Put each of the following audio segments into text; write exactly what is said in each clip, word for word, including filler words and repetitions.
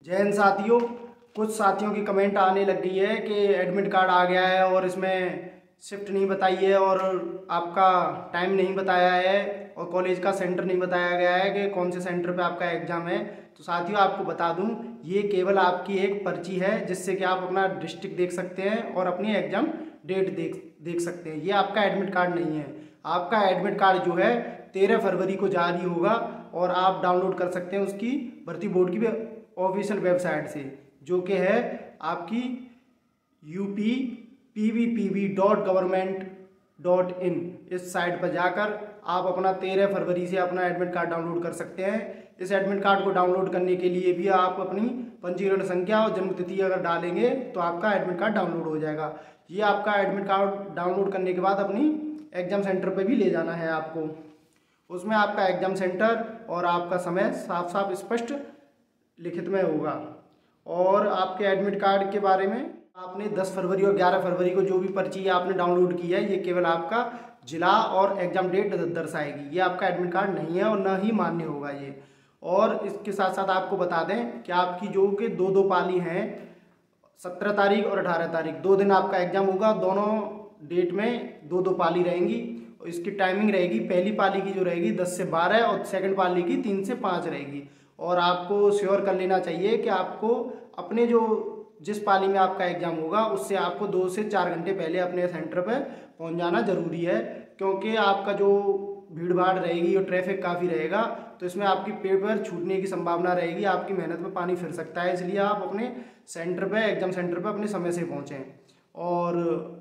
जय हिंद साथियों। कुछ साथियों की कमेंट आने लग गई है कि एडमिट कार्ड आ गया है और इसमें शिफ्ट नहीं बताई है और आपका टाइम नहीं बताया है और कॉलेज का सेंटर नहीं बताया गया है कि कौन से सेंटर पे आपका एग्ज़ाम है। तो साथियों आपको बता दूं, ये केवल आपकी एक पर्ची है जिससे कि आप अपना डिस्ट्रिक्ट देख सकते हैं और अपनी एग्ज़ाम डेट देख देख सकते हैं। ये आपका एडमिट कार्ड नहीं है। आपका एडमिट कार्ड जो है तेरह फरवरी को जारी होगा और आप डाउनलोड कर सकते हैं उसकी भर्ती बोर्ड की ऑफिशियल वेबसाइट से, जो कि है आपकी U P P V P V dot government dot in. इस साइट पर जाकर आप अपना तेरह फरवरी से अपना एडमिट कार्ड डाउनलोड कर सकते हैं। इस एडमिट कार्ड को डाउनलोड करने के लिए भी आप अपनी पंजीकरण संख्या और जन्म तिथि अगर डालेंगे तो आपका एडमिट कार्ड डाउनलोड हो जाएगा। ये आपका एडमिट कार्ड डाउनलोड करने के बाद अपनी एग्ज़ाम सेंटर पर भी ले जाना है आपको। उसमें आपका एग्ज़ाम सेंटर और आपका समय साफ साफ स्पष्ट लिखित में होगा। और आपके एडमिट कार्ड के बारे में आपने दस फरवरी और ग्यारह फरवरी को जो भी पर्ची आपने डाउनलोड की है, ये केवल आपका जिला और एग्ज़ाम डेट दर्शाएगी। ये आपका एडमिट कार्ड नहीं है और न ही मान्य होगा ये। और इसके साथ साथ आपको बता दें कि आपकी जो कि दो दो पाली हैं, सत्रह तारीख और अठारह तारीख, दो दिन आपका एग्ज़ाम होगा। दोनों डेट में दो दो पाली रहेंगी और इसकी टाइमिंग रहेगी, पहली पाली की जो रहेगी दस से बारह और सेकंड पाली की तीन से पाँच रहेगी। और आपको श्योर कर लेना चाहिए कि आपको अपने जो जिस पाली में आपका एग्ज़ाम होगा उससे आपको दो से चार घंटे पहले अपने सेंटर पर पहुंच जाना ज़रूरी है, क्योंकि आपका जो भीड़ भाड़ रहेगी और ट्रैफिक काफ़ी रहेगा तो इसमें आपकी पेपर छूटने की संभावना रहेगी, आपकी मेहनत में पानी फिर सकता है। इसलिए आप अपने सेंटर पे एग्ज़ाम सेंटर पे अपने समय से पहुँचें। और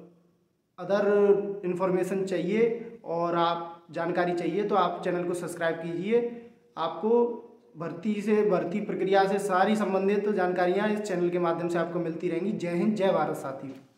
अदर इन्फॉर्मेशन चाहिए और आप जानकारी चाहिए तो आप चैनल को सब्सक्राइब कीजिए। आपको भर्ती से भर्ती प्रक्रिया से सारी संबंधित जानकारियाँ इस चैनल के माध्यम से आपको मिलती रहेंगी। जय हिंद, जय भारत साथियों।